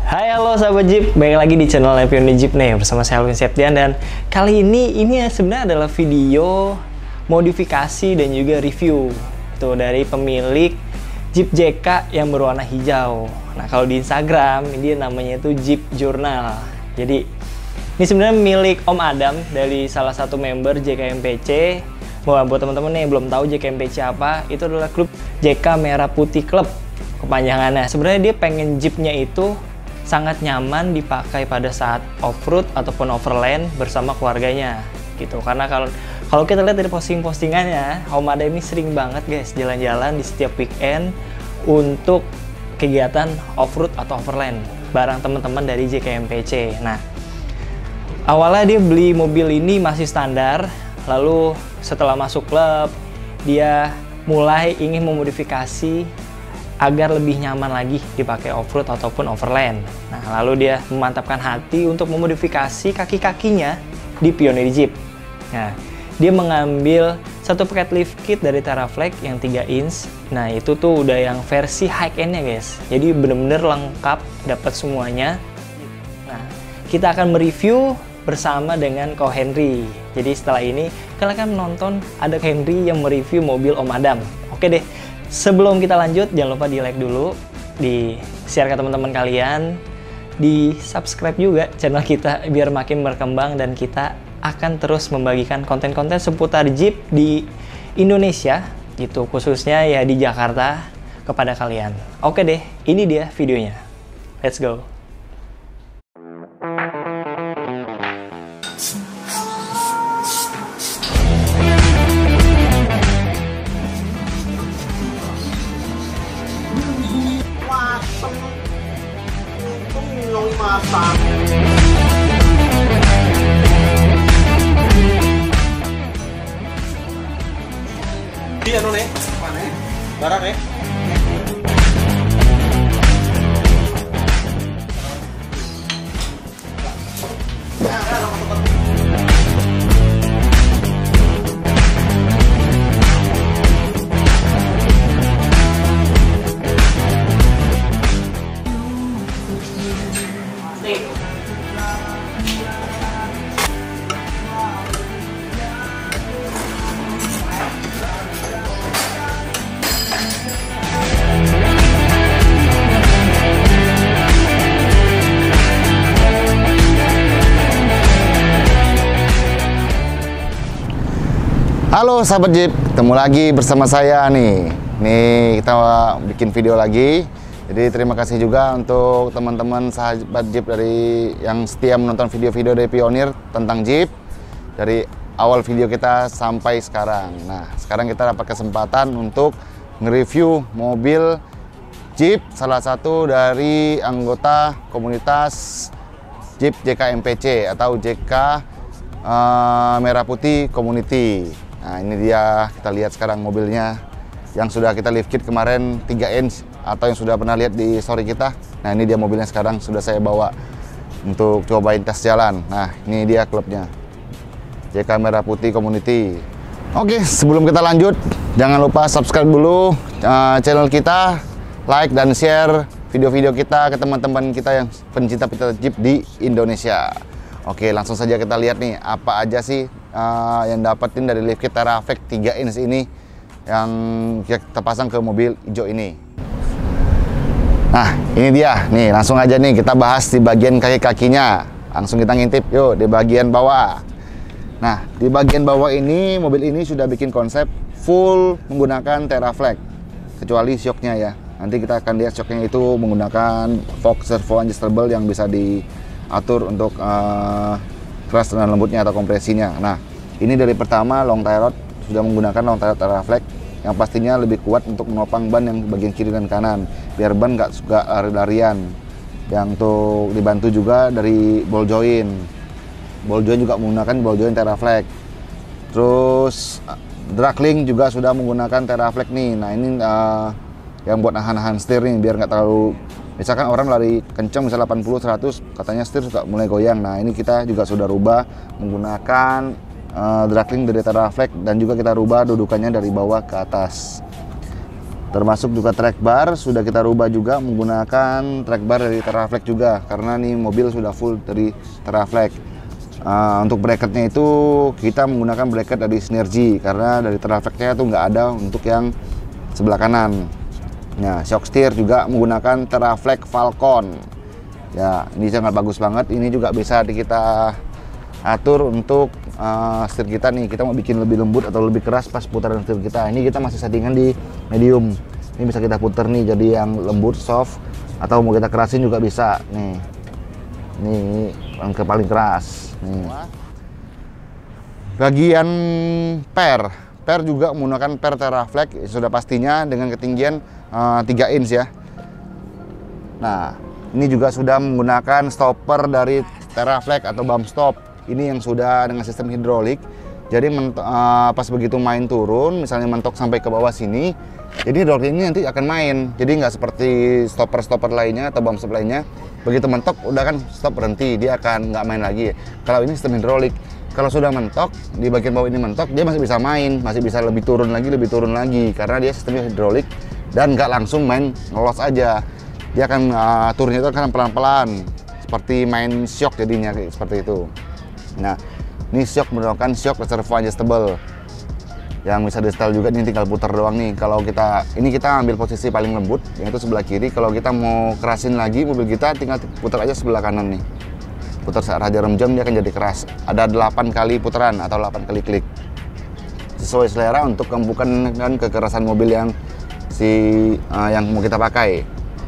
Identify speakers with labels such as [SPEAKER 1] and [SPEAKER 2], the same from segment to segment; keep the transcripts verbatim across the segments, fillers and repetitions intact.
[SPEAKER 1] Hai, halo sahabat Jeep, balik lagi di channel Lampion Jeep nih bersama saya Alvin Septian. Dan kali ini ini sebenarnya adalah video modifikasi dan juga review tuh dari pemilik Jeep J K yang berwarna hijau. Nah, kalau di Instagram ini namanya itu Jeep Journal. Jadi ini sebenarnya milik Om Adam dari salah satu member J K M P C. Wah, buat teman-teman yang belum tahu J K M P C apa, itu adalah klub J K Merah Putih Club kepanjangannya. Sebenarnya dia pengen Jeepnya itu sangat nyaman dipakai pada saat off-road ataupun overland bersama keluarganya gitu. Karena kalau kalau kita lihat dari posting-postingannya, Om Adam ini sering banget guys jalan-jalan di setiap weekend untuk kegiatan off-road atau overland bareng teman-teman dari J K M P C. Nah, awalnya dia beli mobil ini masih standar, lalu setelah masuk klub dia mulai ingin memodifikasi agar lebih nyaman lagi dipakai off-road ataupun overland. Nah, lalu dia memantapkan hati untuk memodifikasi kaki-kakinya di Pioneer Jeep. Nah, dia mengambil satu paket lift kit dari Teraflex yang tiga inch. Nah, itu tuh udah yang versi high-end-nya guys. Jadi bener-bener lengkap, dapat semuanya. Nah, kita akan mereview bersama dengan Ko Henry. Jadi setelah ini kalian akan menonton ada Henry yang mereview mobil Om Adam. Oke deh. Sebelum kita lanjut, jangan lupa di like dulu, di share ke teman-teman kalian, di subscribe juga channel kita biar makin berkembang, dan kita akan terus membagikan konten-konten seputar Jeep di Indonesia, gitu khususnya ya di Jakarta kepada kalian. Oke deh, ini dia videonya. Let's go.
[SPEAKER 2] Di ano nih? Mana? Barang nih?
[SPEAKER 3] Halo sahabat Jeep, ketemu lagi bersama saya nih. Nih kita bikin video lagi. Jadi terima kasih juga untuk teman-teman sahabat Jeep dari yang setia menonton video-video dari Pioneer tentang Jeep dari awal video kita sampai sekarang. Nah, sekarang kita dapat kesempatan untuk nge-review mobil Jeep salah satu dari anggota komunitas Jeep J K M P C atau J K uh, Merah Putih Community. Nah, ini dia, kita lihat sekarang mobilnya yang sudah kita lift kit kemarin tiga inch atau yang sudah pernah lihat di story kita. Nah, ini dia mobilnya sekarang sudah saya bawa untuk cobain tes jalan. Nah, ini dia klubnya J K Merah Putih Community. Oke, sebelum kita lanjut, jangan lupa subscribe dulu uh, channel kita, like dan share video-video kita ke teman-teman kita yang pencinta-pencinta Jeep di Indonesia. Oke, langsung saja kita lihat nih apa aja sih uh, yang dapetin dari lift kit Teraflex tiga inch ini yang kita pasang ke mobil hijau ini. Nah, ini dia. Nih, langsung aja nih kita bahas di bagian kaki-kakinya. Langsung kita ngintip yuk di bagian bawah. Nah, di bagian bawah ini mobil ini sudah bikin konsep full menggunakan Teraflex kecuali shocknya ya. Nanti kita akan lihat shocknya itu menggunakan Fox servo adjustable yang bisa di atur untuk uh, keras dan lembutnya atau kompresinya. Nah, ini dari pertama long tie rod sudah menggunakan long tie rod Teraflex yang pastinya lebih kuat untuk menopang ban yang bagian kiri dan kanan biar ban nggak suka lari-larian. Yang untuk dibantu juga dari ball joint. Ball joint juga menggunakan ball joint Teraflex. Terus drag link juga sudah menggunakan Teraflex nih. Nah, ini uh, yang buat nahan-nahan setir nih biar nggak terlalu, misalkan orang lari kencang misal delapan puluh seratus katanya setir suka mulai goyang. Nah, ini kita juga sudah rubah menggunakan uh, drag link dari Teraflex dan juga kita rubah dudukannya dari bawah ke atas. Termasuk juga track bar sudah kita rubah juga menggunakan track bar dari Teraflex juga, karena nih mobil sudah full dari Teraflex. Uh, untuk bracketnya itu kita menggunakan bracket dari Synergy, karena dari Teraflexnya itu nggak ada untuk yang sebelah kanan. Nah, shock steer juga menggunakan Teraflex Falcon. Ya, ini sangat bagus banget. Ini juga bisa kita atur untuk uh, setir kita nih, kita mau bikin lebih lembut atau lebih keras pas putaran setir kita. Ini kita masih settingan di medium. Ini bisa kita putar nih jadi yang lembut, soft, atau mau kita kerasin juga bisa. Nih, ini yang ke paling keras. Nih. Bagian per, per juga menggunakan per Teraflex sudah pastinya dengan ketinggian uh, tiga inch ya. Nah, ini juga sudah menggunakan stopper dari Teraflex atau bump stop. Ini yang sudah dengan sistem hidrolik. Jadi uh, pas begitu main turun, misalnya mentok sampai ke bawah sini, jadi hidrolik ini nanti akan main. Jadi nggak seperti stopper-stopper lainnya atau bump stop lainnya. Begitu mentok, udah kan stop berhenti, dia akan nggak main lagi. Kalau ini sistem hidrolik, kalau sudah mentok, di bagian bawah ini mentok, dia masih bisa main, masih bisa lebih turun lagi, lebih turun lagi, karena dia sistemnya hidrolik dan nggak langsung main ngelos aja. Dia akan uh, turunnya itu akan pelan-pelan, seperti main shock jadinya seperti itu. Nah, ini shock menggunakan shock reservoir adjustable yang bisa di setel juga, ini tinggal putar doang nih. Kalau kita ini kita ambil posisi paling lembut yang itu sebelah kiri. Kalau kita mau kerasin lagi mobil kita, tinggal putar aja sebelah kanan nih, putar saat raja rem jam, dia akan jadi keras. Ada delapan kali putaran atau delapan kali klik sesuai selera untuk bukan kan kekerasan mobil yang si uh, yang mau kita pakai.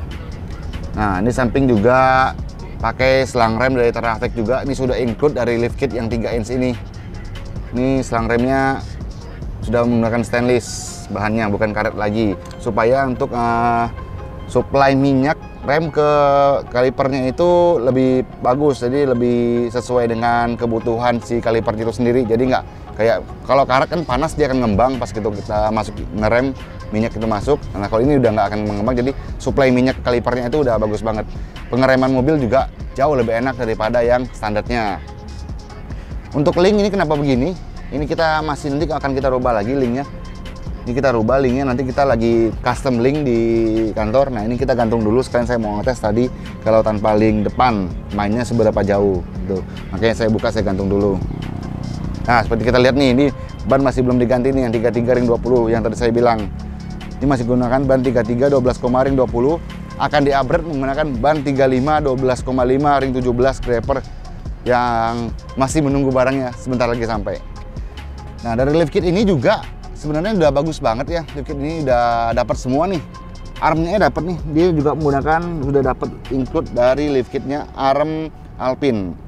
[SPEAKER 3] Nah, ini samping juga pakai selang rem dari Teraflex juga. Ini sudah include dari lift kit yang tiga inch ini. Ini selang remnya sudah menggunakan stainless bahannya, bukan karet lagi, supaya untuk uh, supply minyak rem ke kalipernya itu lebih bagus, jadi lebih sesuai dengan kebutuhan si kalipernya itu sendiri. Jadi nggak kayak kalau karet kan panas, dia akan ngembang pas gitu kita masuk ngerem, minyak itu masuk. Nah, kalau ini udah nggak akan mengembang, jadi supply minyak kalipernya itu udah bagus banget. Pengereman mobil juga jauh lebih enak daripada yang standarnya. Untuk link ini kenapa begini? Ini kita masih nanti akan kita rubah lagi linknya. Ini kita rubah linknya, nanti kita lagi custom link di kantor. Nah, ini kita gantung dulu. Sekalian saya mau ngetes tadi kalau tanpa link depan mainnya seberapa jauh gitu. Makanya saya buka, saya gantung dulu. Nah, seperti kita lihat nih, ini ban masih belum diganti nih yang tiga puluh tiga ring dua puluh yang tadi saya bilang. Ini masih gunakan ban tiga puluh tiga dua belas koma ring dua puluh, akan di-upgrade menggunakan ban tiga puluh lima dua belas koma lima ring tujuh belas Grapper yang masih menunggu barangnya, sebentar lagi sampai. Nah, dari lift kit ini juga sebenarnya udah bagus banget ya. Lift kit ini udah dapat semua nih. Armnya dapat nih. Dia juga menggunakan, sudah dapat include dari lift kitnya arm Alpine.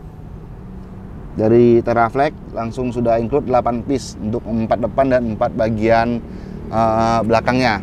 [SPEAKER 3] Dari Teraflex langsung sudah include delapan piece untuk empat depan dan empat bagian uh, belakangnya.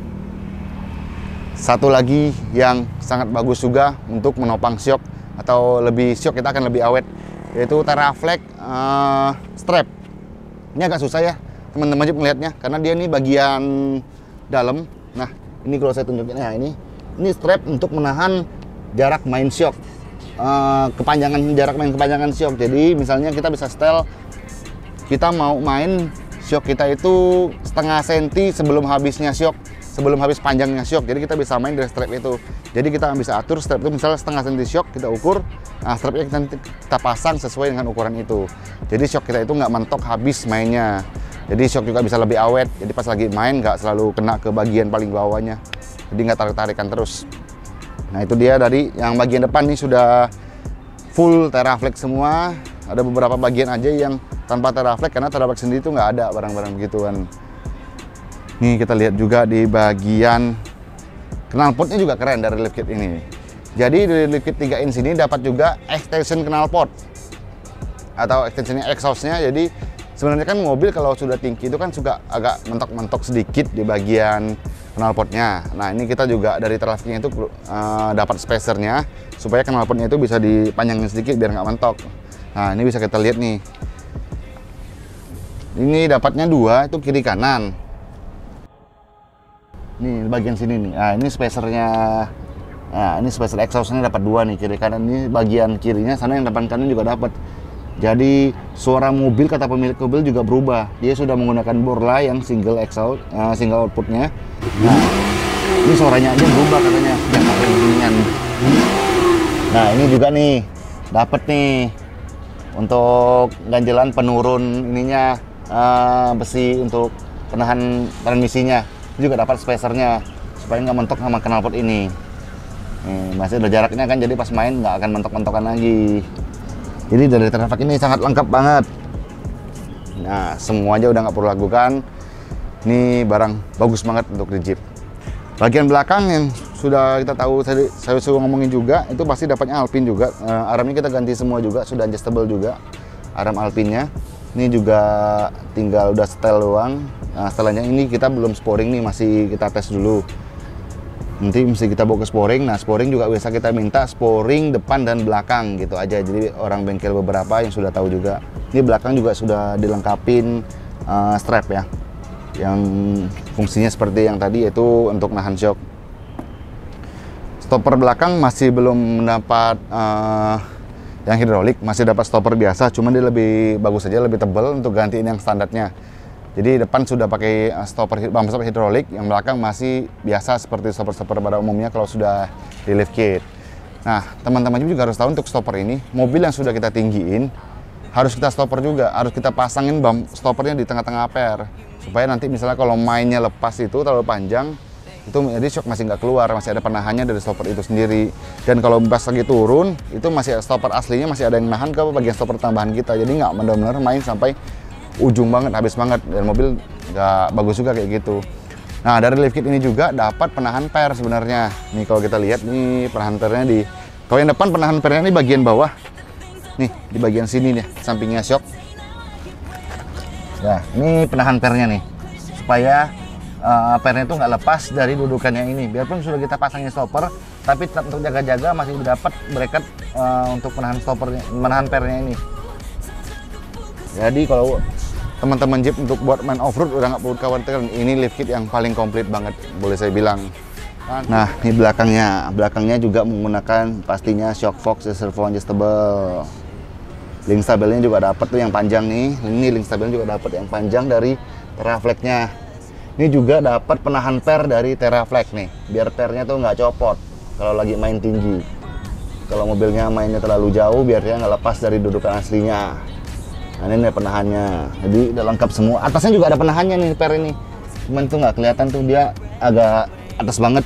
[SPEAKER 3] Satu lagi yang sangat bagus juga untuk menopang shock atau lebih shock, kita akan lebih awet, yaitu Teraflex uh, strap. Ini agak susah ya teman-teman Jeep melihatnya, karena dia ini bagian dalam. Nah, ini kalau saya tunjukin, nah ini ini strap untuk menahan jarak main shock, uh, kepanjangan jarak main kepanjangan shock. Jadi misalnya kita bisa setel, kita mau main shock kita itu setengah senti sebelum habisnya shock, sebelum habis panjangnya shock. Jadi kita bisa main dari strap itu. Jadi kita bisa atur strap itu, misalnya setengah senti shock kita ukur, nah strapnya kita, kita pasang sesuai dengan ukuran itu. Jadi shock kita itu nggak mentok habis mainnya. Jadi shock juga bisa lebih awet. Jadi pas lagi main nggak selalu kena ke bagian paling bawahnya. Jadi nggak tarik-tarikan terus. Nah, itu dia dari yang bagian depan nih sudah full Teraflex semua. Ada beberapa bagian aja yang tanpa Teraflex, karena Teraflex sendiri itu nggak ada barang-barang begituan. Nih kita lihat juga di bagian knalpotnya juga keren dari lift kit ini. Jadi dari lift kit tiga inch ini dapat juga extension knalpot atau extensionnya exhaustnya. Jadi sebenarnya kan mobil kalau sudah tinggi itu kan juga agak mentok-mentok sedikit di bagian knalpotnya. Nah, ini kita juga dari Teraflexnya itu uh, dapat spacernya supaya knalpotnya itu bisa dipanjangin sedikit biar nggak mentok. Nah, ini bisa kita lihat nih. Ini dapatnya dua, itu kiri kanan. Nih bagian sini nih. Nah, ini spacernya. Nah, ini spacer exhaustnya dapat dua nih, kiri kanan. Ini bagian kirinya, sana yang depan kanan juga dapat. Jadi suara mobil, kata pemilik mobil juga berubah. Dia sudah menggunakan Borla yang single exhaust, uh, single outputnya. Nah, Ini suaranya aja berubah katanya sejak pakai beginian. Nah ini juga nih dapat nih untuk ganjelan penurun ininya uh, besi untuk penahan transmisinya. Ini juga dapat spacernya supaya nggak mentok sama knalpot ini. Nih, masih ada jaraknya kan, jadi pas main nggak akan mentok-mentokan lagi. Jadi dari Teraflex ini sangat lengkap banget. Nah semua aja udah nggak perlu ragukan. Ini barang bagus banget untuk di Jeep. Bagian belakang yang sudah kita tahu, saya, saya sudah ngomongin juga, itu pasti dapatnya Alpine juga. Uh, armnya kita ganti semua juga, sudah adjustable juga arm Alpine-nya. Ini juga tinggal udah setel doang. Nah, setelannya ini kita belum sporing nih, masih kita tes dulu. Nanti mesti kita bawa ke sporing. Nah, sporing juga bisa kita minta sporing depan dan belakang gitu aja. Jadi orang bengkel beberapa yang sudah tahu juga. Ini belakang juga sudah dilengkapin uh, strap ya, yang fungsinya seperti yang tadi, yaitu untuk nahan shock. Stopper belakang masih belum mendapat uh, yang hidrolik, masih dapat stopper biasa, cuman dia lebih bagus saja, lebih tebal untuk gantiin yang standarnya. Jadi depan sudah pakai stopper bumper hidrolik, yang belakang masih biasa seperti stopper-stopper pada umumnya kalau sudah di lift kit. Nah, teman-teman juga harus tahu untuk stopper ini, mobil yang sudah kita tinggiin harus kita stopper juga, harus kita pasangin bump stoppernya di tengah-tengah per, supaya nanti misalnya kalau mainnya lepas itu terlalu panjang, itu jadi shock masih nggak keluar, masih ada penahannya dari stopper itu sendiri. Dan kalau pas lagi turun, itu masih stopper aslinya masih ada yang nahan ke bagian stopper tambahan kita, jadi nggak benar-benar main sampai ujung banget, habis banget, dan mobil nggak bagus juga kayak gitu. Nah dari lift kit ini juga dapat penahan per sebenarnya. Nih kalau kita lihat nih penahan pernya di, kalau yang depan penahan pernya ini bagian bawah, nih di bagian sini nih sampingnya shock. Ya ini penahan pernya nih, supaya uh, pernya itu nggak lepas dari dudukannya ini. Biarpun sudah kita pasangin stopper, tapi tetap untuk jaga-jaga masih dapat bracket uh, untuk penahan stoppernya, menahan pernya ini. Jadi kalau teman-teman Jeep untuk buat main off-road udah nggak perlu khawatir, ini lift kit yang paling komplit banget boleh saya bilang. Nah ini belakangnya, belakangnya juga menggunakan pastinya shock box servo adjustable. Link stabilnya juga dapat tuh yang panjang nih, ini link stabilnya juga dapat yang panjang dari Teraflex-nya. Ini juga dapat penahan per dari Teraflex nih, biar pernya tuh nggak copot kalau lagi main tinggi. Kalau mobilnya mainnya terlalu jauh, biar dia nggak lepas dari dudukan aslinya. Nah ini penahannya, jadi udah lengkap semua. Atasnya juga ada penahannya nih per ini, cuman tuh nggak kelihatan tuh, dia agak atas banget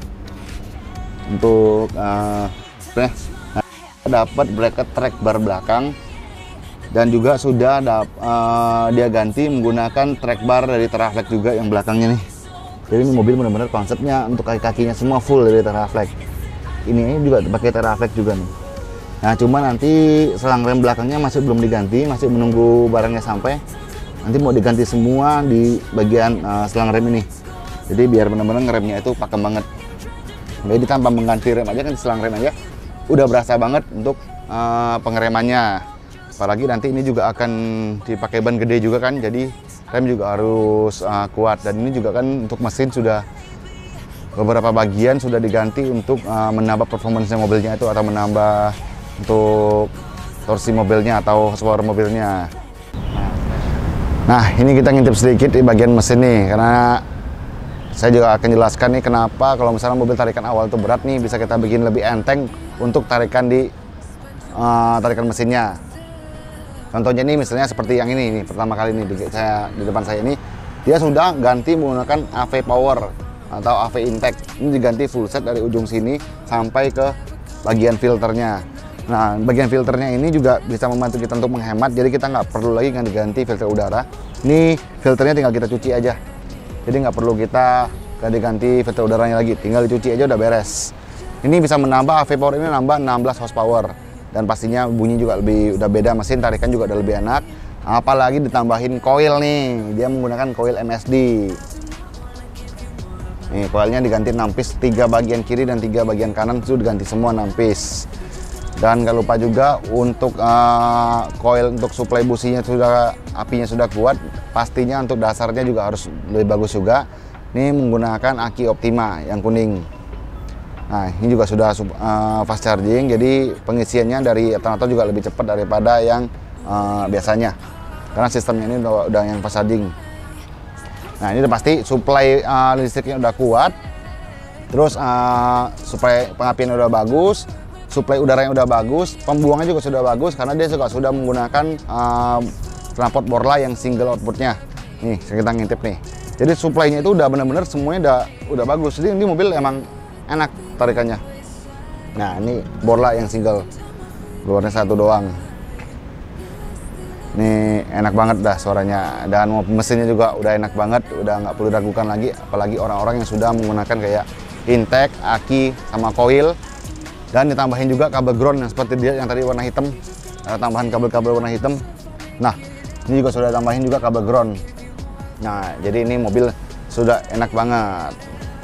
[SPEAKER 3] untuk uh, nah, dapat bracket track bar belakang, dan juga sudah dap, uh, dia ganti menggunakan track bar dari Teraflex juga yang belakangnya nih. Jadi ini mobil benar-benar konsepnya untuk kaki-kakinya semua full dari Teraflex. Ini juga pakai Teraflex juga nih. Nah cuma nanti selang rem belakangnya masih belum diganti, masih menunggu barangnya sampai. Nanti mau diganti semua di bagian uh, selang rem ini. Jadi biar benar-benar ngeremnya itu pakem banget. Jadi tanpa mengganti rem aja kan, selang rem aja udah berasa banget untuk uh, pengeremannya. Apalagi nanti ini juga akan dipakai ban gede juga kan, jadi rem juga harus uh, kuat. Dan ini juga kan untuk mesin sudah beberapa bagian sudah diganti untuk uh, menambah performance mobilnya itu, atau menambah untuk torsi mobilnya atau horsepower mobilnya. Nah ini kita ngintip sedikit di bagian mesin nih, karena saya juga akan jelaskan nih kenapa kalau misalnya mobil tarikan awal itu berat nih, bisa kita bikin lebih enteng untuk tarikan di uh, tarikan mesinnya. Contohnya nih misalnya seperti yang ini nih, pertama kali nih di, saya, di depan saya ini, dia sudah ganti menggunakan A V power atau A V intake. Ini diganti full set dari ujung sini sampai ke bagian filternya. Nah, bagian filternya ini juga bisa membantu kita untuk menghemat, jadi kita nggak perlu lagi ganti-ganti filter udara. Ini filternya tinggal kita cuci aja, jadi nggak perlu kita ganti-ganti filter udaranya lagi, tinggal dicuci aja udah beres. Ini bisa menambah A V power, ini nambah enam belas horsepower, dan pastinya bunyi juga lebih udah beda, mesin tarikan juga udah lebih enak. Apalagi ditambahin coil nih, dia menggunakan coil M S D. Nih coilnya diganti enam piece, tiga bagian kiri dan tiga bagian kanan itu diganti semua enam piece. Dan nggak lupa juga untuk uh, coil untuk suplai businya sudah, apinya sudah kuat, pastinya untuk dasarnya juga harus lebih bagus juga. Ini menggunakan aki Optima yang kuning. Nah ini juga sudah uh, fast charging, jadi pengisiannya dari alternator juga lebih cepat daripada yang uh, biasanya, karena sistemnya ini udah, udah yang fast charging. Nah ini udah pasti suplai uh, listriknya udah kuat, Terus uh, suplai pengapian udah bagus, suplai udaranya udah bagus, pembuangan juga sudah bagus karena dia juga sudah menggunakan uh, knalpot Borla yang single outputnya. Nih, kita ngintip nih. Jadi suplainya itu udah bener-bener semuanya udah udah bagus. Jadi ini mobil emang enak tarikannya. Nah, ini Borla yang single, luarnya satu doang. Ini enak banget dah suaranya, dan mesinnya juga udah enak banget, udah nggak perlu diragukan lagi. Apalagi orang-orang yang sudah menggunakan kayak intake, aki, sama coil, dan ditambahin juga kabel ground yang seperti dia yang tadi warna hitam, ada tambahan kabel-kabel warna hitam. Nah, ini juga sudah tambahin juga kabel ground. Nah, jadi ini mobil sudah enak banget.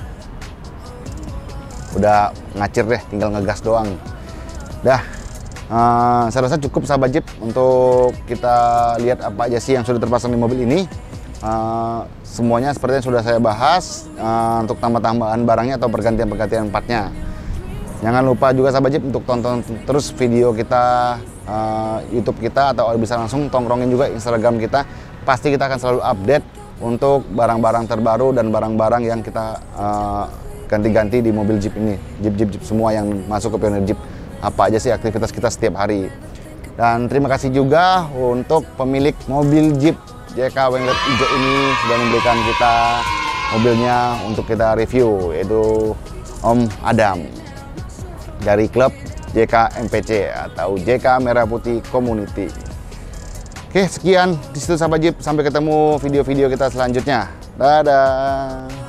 [SPEAKER 3] Udah ngacir deh, tinggal ngegas doang. Dah. Uh, saya rasa cukup sahabat Jeep untuk kita lihat apa aja sih yang sudah terpasang di mobil ini. Uh, semuanya seperti yang sudah saya bahas, uh, untuk tambah-tambahan barangnya atau pergantian-pergantian partnya. Jangan lupa juga sahabat Jeep untuk tonton terus video kita, uh, YouTube kita, atau bisa langsung tongkrongin juga Instagram kita. Pasti kita akan selalu update untuk barang-barang terbaru dan barang-barang yang kita uh, ganti-ganti di mobil Jeep ini. Jeep-Jeep Jeep semua yang masuk ke Pioneer Jeep. Apa aja sih aktivitas kita setiap hari. Dan terima kasih juga untuk pemilik mobil Jeep J K Wrangler hijau ini sudah memberikan kita mobilnya untuk kita review, yaitu Om Adam dari klub J K M P C atau J K Merah Putih Community. Oke, sekian di situ sahabat Jeep, sampai ketemu video-video kita selanjutnya. Dadah.